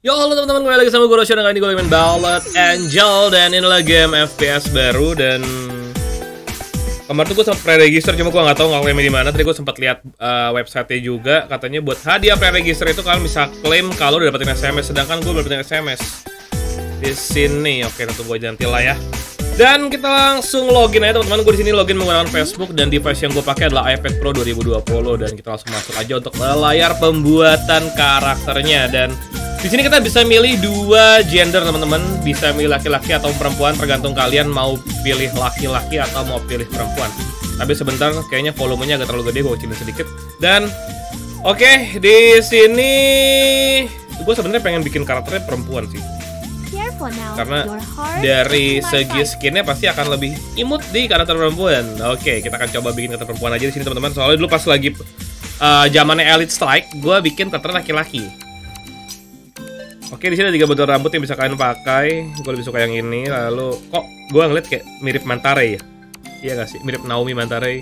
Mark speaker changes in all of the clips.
Speaker 1: Yo halo teman-teman, kembali lagi sama gue Roshan. Kali ini gue main Ballad Angel. Dan inilah game FPS baru. Dan kemarin tuh gue sempat pre-register, cuma gue nggak tahu ngeklaimnya di mana. Tadi gue sempat lihat website-nya juga. Katanya buat hadiah pre-register itu kalian bisa klaim kalau udah dapetin SMS. Sedangkan gue belum dapetin SMS di sini. Oke, tentu gue nanti lah ya. Dan kita langsung login aja teman-teman. Gue di sini login menggunakan Facebook dan device yang gue pakai adalah iPad Pro 2020. Dan kita langsung masuk aja untuk layar pembuatan karakternya. Dan di sini kita bisa milih dua gender teman-teman, bisa milih laki-laki atau perempuan, tergantung kalian mau pilih laki-laki atau mau pilih perempuan. Tapi sebentar, kayaknya volumenya agak terlalu gede, gue kecilin sedikit. Dan oke, di sini gue sebenarnya pengen bikin karakternya perempuan sih, karena dari segi skinnya pasti akan lebih imut di karakter perempuan. Oke, kita akan coba bikin karakter perempuan aja di sini teman-teman. Soalnya dulu pas lagi zamannya Elite Strike, gue bikin karakter laki-laki. Oke, di sini ada 3 bentuk rambut yang bisa kalian pakai. Gue lebih suka yang ini. Lalu kok gue ngeliat kayak mirip Mantare ya? Iya gak sih? Mirip Naomi Mantare.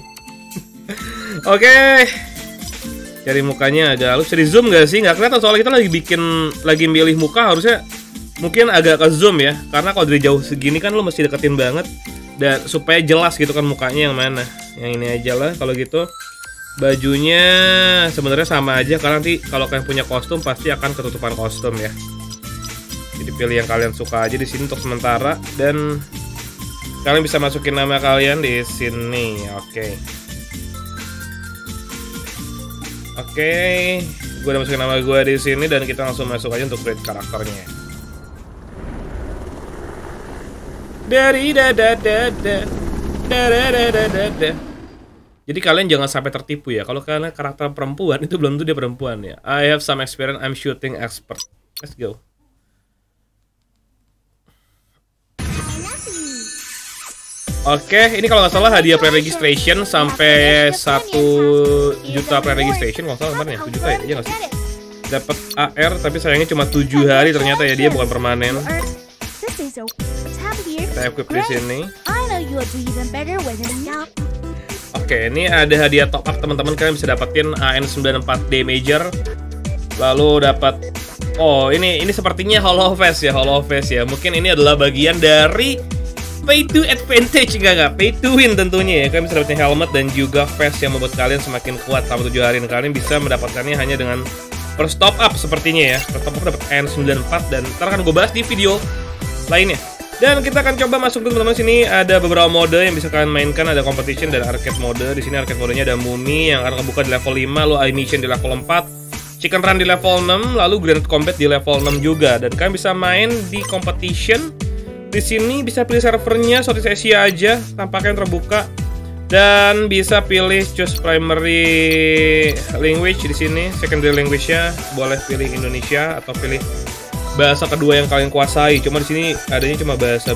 Speaker 1: Oke. Cari mukanya agak halus. Bisa di zoom gak sih? Nggak kelihatan soalnya kita lagi milih muka, harusnya mungkin agak ke zoom ya. Karena kalau dari jauh segini kan lo mesti deketin banget. Dan supaya jelas gitu kan mukanya yang mana. Yang ini aja lah kalau gitu. Bajunya sebenarnya sama aja, karena nanti kalau kalian punya kostum pasti akan ketutupan kostum ya. Jadi pilih yang kalian suka aja di sini untuk sementara, dan kalian bisa masukin nama kalian di sini. Oke, gue udah masukin nama gue di sini dan kita langsung masuk aja untuk create karakternya. Dari Jadi kalian jangan sampai tertipu ya. Kalau kalian karakter perempuan itu belum tentu dia perempuan ya. I have some experience, I'm shooting expert. Let's go. Oke, ini kalau nggak salah hadiah pre-registration sampai 1 juta pre-registration. Kalau nggak salah kemarin ya, 7 juta ya, iya nggak sih? Dapat AR, tapi sayangnya cuma 7 hari ternyata ya, dia bukan permanen. Kita equip di sini. Oke, ini ada hadiah top up teman-teman. Kalian bisa dapetin AN94 Damager. Lalu dapat, oh ini sepertinya hollow face ya, Mungkin ini adalah bagian dari pay to advantage, enggak pay to win tentunya ya. Kalian bisa dapetin helmet dan juga face yang membuat kalian semakin kuat selama 7 hari. Kalian bisa mendapatkannya hanya dengan first top up sepertinya ya. First top up dapat AN94 dan ntar akan gue bahas di video lainnya. Dan kita akan coba masuk dulu teman-teman. Sini ada beberapa mode yang bisa kalian mainkan. Ada competition dan arcade mode. Di sini arcade modenya ada Mummy yang akan kebuka di level 5, lalu Animation di level 4, Chicken Run di level 6, lalu Granite Combat di level 6 juga. Dan kalian bisa main di competition. Di sini bisa pilih servernya, Southeast Asia aja, tampaknya yang terbuka. Dan bisa pilih choose primary language di sini. Secondary language-nya boleh pilih Indonesia atau pilih bahasa kedua yang kalian kuasai. Cuma di sini adanya cuma bahasa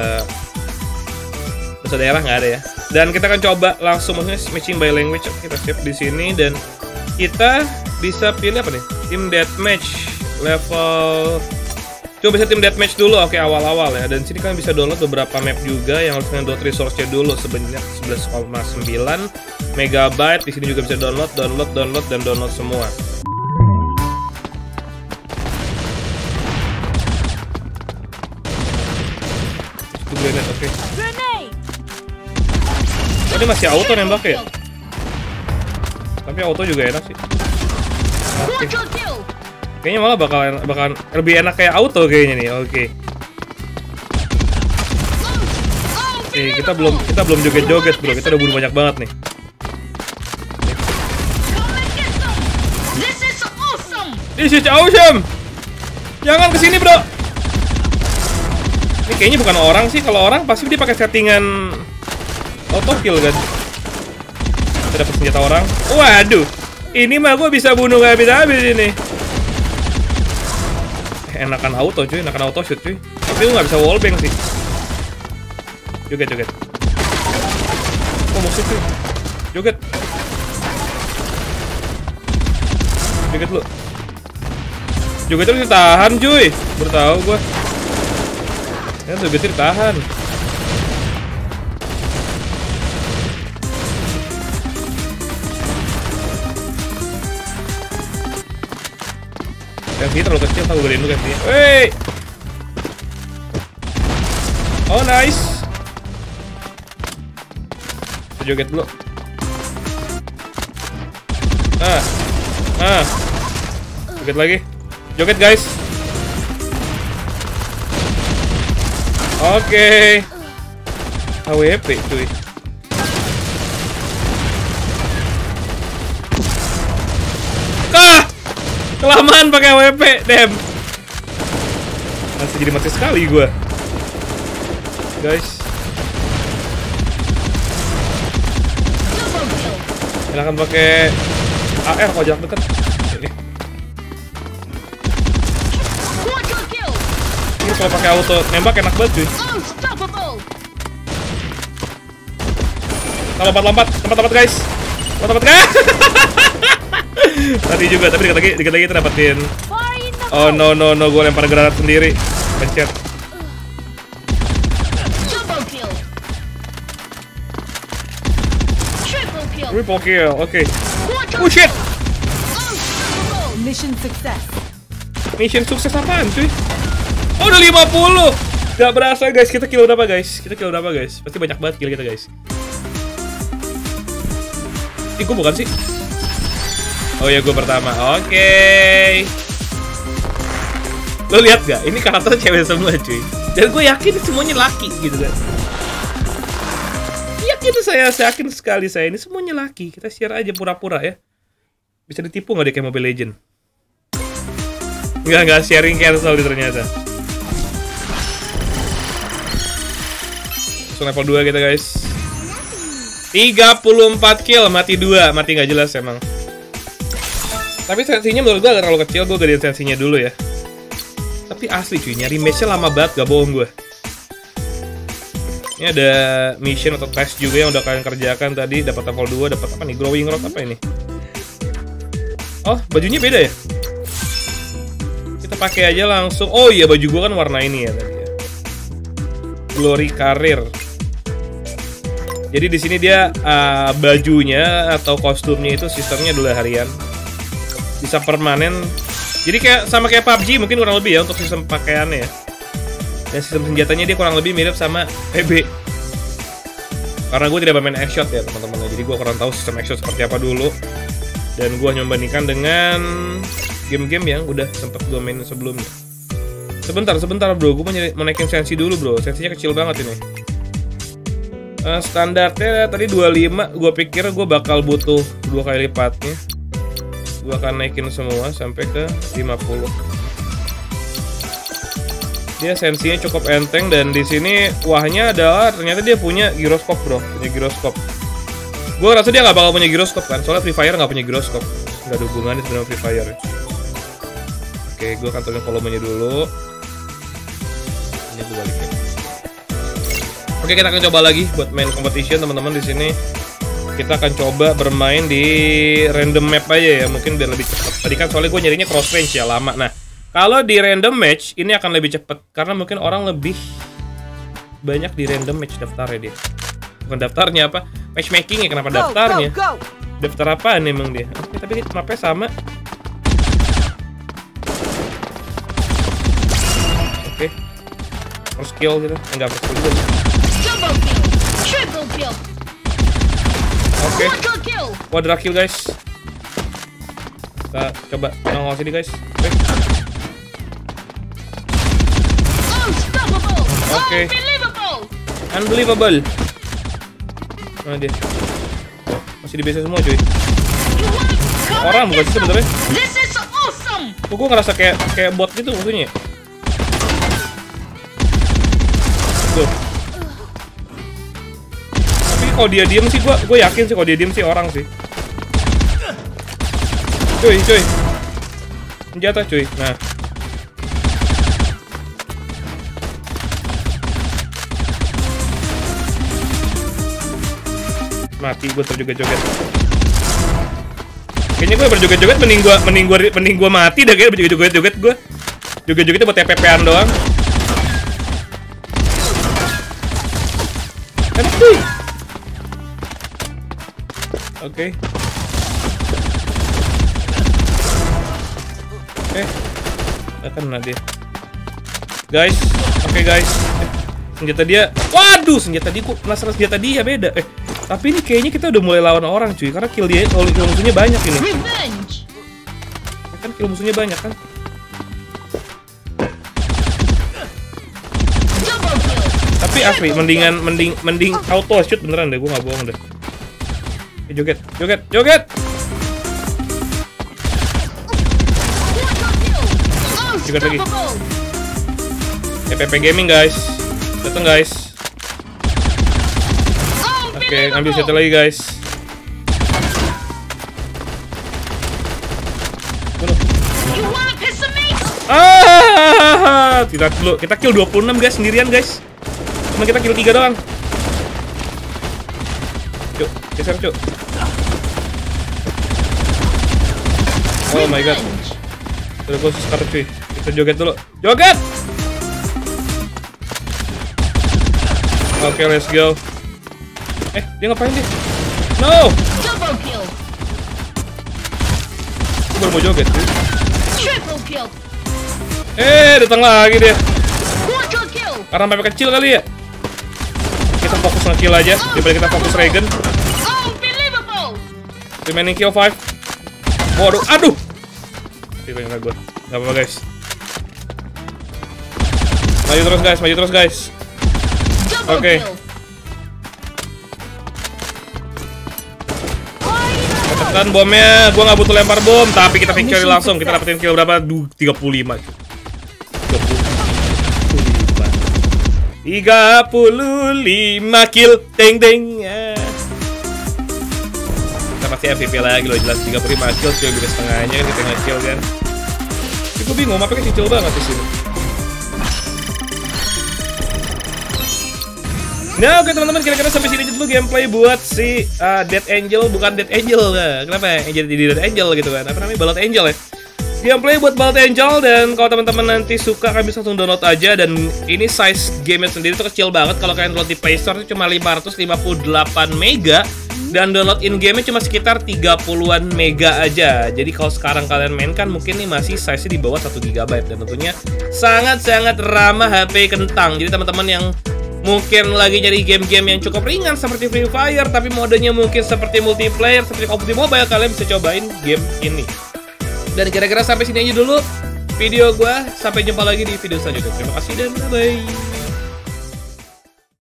Speaker 1: daerah, nggak ada ya. Dan kita akan coba langsung maksudnya matching by language. Kita save di sini dan kita bisa pilih apa nih? Team deathmatch level. Coba bisa team deathmatch dulu. Oke, awal-awal ya. Dan sini kalian bisa download beberapa map juga yang harus download resource-nya dulu sebanyak 11,9 MB. Di sini juga bisa download dan download semua. Grenade, oke. Ini masih auto nembak ya? Tapi auto juga enak sih. Oke. Kayaknya malah bakalan lebih enak kayak auto kayaknya nih. Oke, kita belum joget-joget bro. Kita udah bunuh banyak banget nih. This is awesome. Jangan kesini bro. Ini kayaknya bukan orang sih. Kalau orang pasti dia pakai settingan auto kill kan. Kita dapat senjata orang. Waduh, ini mah gue bisa bunuh gak habis-habis ini. Enakan auto cuy, enakan auto shoot cuy. Tapi gue nggak bisa wallbang sih. Joget. Oh musuh cuy. Joget lu. Joget lu ditahan cuy. Baru tahu gue. Ya tuh getir tahan. Sensi terlalu kecil, tak gue gedein dulu sensinya. Wey! Oh nice. Joget dulu. Joget lagi. Joget guys. Oke. AWP cuy. Kelamaan pakai AWP, damn. Masih jadi mati sekali gua. Guys. Silahkan pakai AR kalau jarak dekat. Ini kalau pakai auto nembak enak banget cuy. Kalau lompat guys. Lompat guys. Tadi juga, tapi dikit lagi kita dapetin. Oh no, gue lempar granat sendiri. Pencet. Triple kill, oke. Oh shit. Mission sukses apaan cuy? Oh udah 50. Gak berasa guys, kita kill berapa guys? Pasti banyak banget kill kita guys. Ih, gue bukan sih. Oh ya, gue pertama. Oke. Lo lihat gak? Ini karakter cewek semua cuy. Dan gue yakin semuanya laki gitu kan. Yakin saya yakin sekali saya ini semuanya laki. Kita share aja pura-pura ya. Bisa ditipu nggak deh kayak Mobile Legend? Nggak sharing cancel ternyata. Langsung level 2 kita guys. 34 kill, mati 2. Mati nggak jelas emang. Tapi sensinya menurut gue agak terlalu kecil. Gue gedein sensinya dulu ya. Tapi asli cuy, nyari match-nya lama banget, gak bohong gue. Ini ada mission atau test juga yang udah kalian kerjakan tadi. Dapat level 2, dapat apa nih? Glowing rod apa ini? Oh, bajunya beda ya? Kita pakai aja langsung. Oh iya, baju gue kan warna ini ya tadi ya. Glory Career. Jadi di sini dia bajunya atau kostumnya itu sistemnya adalah harian. Bisa permanen. Jadi sama kayak PUBG mungkin kurang lebih ya untuk sistem pakaiannya ya. Dan sistem senjatanya dia kurang lebih mirip sama PB. Karena gue tidak bermain X-Shot ya teman-teman. Jadi gue kurang tahu sistem X-Shot seperti apa dulu. Dan gue hanya membandingkan dengan game-game yang udah sempat gue main sebelumnya. Sebentar bro, gue mau naikin sensi dulu bro. Sensinya kecil banget ini. Standarnya tadi 25. Gue pikir gue bakal butuh 2 kali lipatnya. Gue akan naikin semua sampai ke 50. Dia sensinya cukup enteng dan di sini wahnya adalah ternyata dia punya giroskop bro, punya giroskop. Gue rasa dia nggak bakal punya giroskop kan, soalnya Free Fire nggak punya giroskop, nggak ada hubungannya sebenarnya Free Fire. Oke, gue akan turunin volumenya dulu. Ini gue balikin. Oke, kita akan coba lagi buat main competition teman-teman di sini. Kita akan coba bermain di random map aja ya, mungkin biar lebih cepat. Tadi kan soalnya gue nyarinya cross range ya, lama. Nah, kalau di random match ini akan lebih cepat karena mungkin orang lebih banyak di random match daftarnya dia. Bukan daftarnya apa? Matchmaking ya, kenapa daftarnya? Daftar apaan emang dia? Oke, tapi mapnya sama. Oke. First kill gitu. Enggak first kill juga. Triple kill. Oke, quadra kill guys. Kita coba nongol sini guys. Oke. Unbelievable. Mana dia? Oh, masih di base semua cuy. Orang bukan sih sebenarnya. Kok gue ngerasa kayak bot gitu maksudnya. Tuh. Kalau dia diem sih, gue yakin sih kalau dia diem sih orang sih. Cuy. Senjata cuy. Nah. Mati gue terjoget-joget. Kayaknya gue berjoget-joget mending gue mati dah, kayak berjoget-joget gue. Joget-jogetnya buat TPP-an doang. Enak cuy. Oke. Kena dia. Guys, oke guys. Senjata dia. Waduh, senjata dia kok penasaran senjata dia beda. Tapi ini kayaknya kita udah mulai lawan orang cuy, karena kill dia, kill musuhnya banyak ini. Kan kill musuhnya banyak kan. Tapi asli mending auto shoot beneran deh, gue nggak bohong deh. Joget. Joget lagi. FPP Gaming guys, datang guys. Oke, ambil satu lagi guys. Kita kill 26 guys sendirian guys. Cuma kita kill 3 doang. Cuk, geser cuk. Oh my god. Udah gue start cuy. Kita joget dulu. Joget! Oke, let's go. Dia ngapain dia? No! Gue baru mau joget cuy. Datang lagi dia. Karena map kecil kali ya. Kita fokus nge-kill aja daripada kita fokus regen. Remaining kill 5. Waduh, aduh. Gak apa-apa guys. Maju terus guys. Oke. Tekan bomnya. Gua nggak butuh lempar bom, tapi kita victory langsung. Kita dapetin kill berapa? 35 kill. Deng. Kita pasti MVP lagi loh, jelas 35 kill cuy, beda setengahnya kan kita nge-kill kan. Tapi gue bingung, mapnya kecil banget di sini. Nah oke teman-teman, kira-kira sampai sini dulu gameplay buat si Dead Angel, bukan Dead Angel nah. Kenapa ya? Jadi Dead Angel gitu kan, apa namanya, Ballad Angel ya. Gameplay buat Ballad Angel, dan kalau teman-teman nanti suka kalian bisa langsung download aja. Dan ini size gamenya sendiri tuh kecil banget, kalau kalian download di Play Store itu cuma 558 mega. Dan download in-game-nya cuma sekitar 30-an mega aja. Jadi kalau sekarang kalian mainkan mungkin nih masih size-nya di bawah 1 GB. Dan tentunya sangat-sangat ramah HP kentang. Jadi teman-teman yang mungkin lagi nyari game-game yang cukup ringan seperti Free Fire, tapi modenya mungkin seperti multiplayer, seperti Call of Duty Mobile, kalian bisa cobain game ini. Dan kira-kira sampai sini aja dulu video gue. Sampai jumpa lagi di video selanjutnya. Terima kasih dan bye-bye.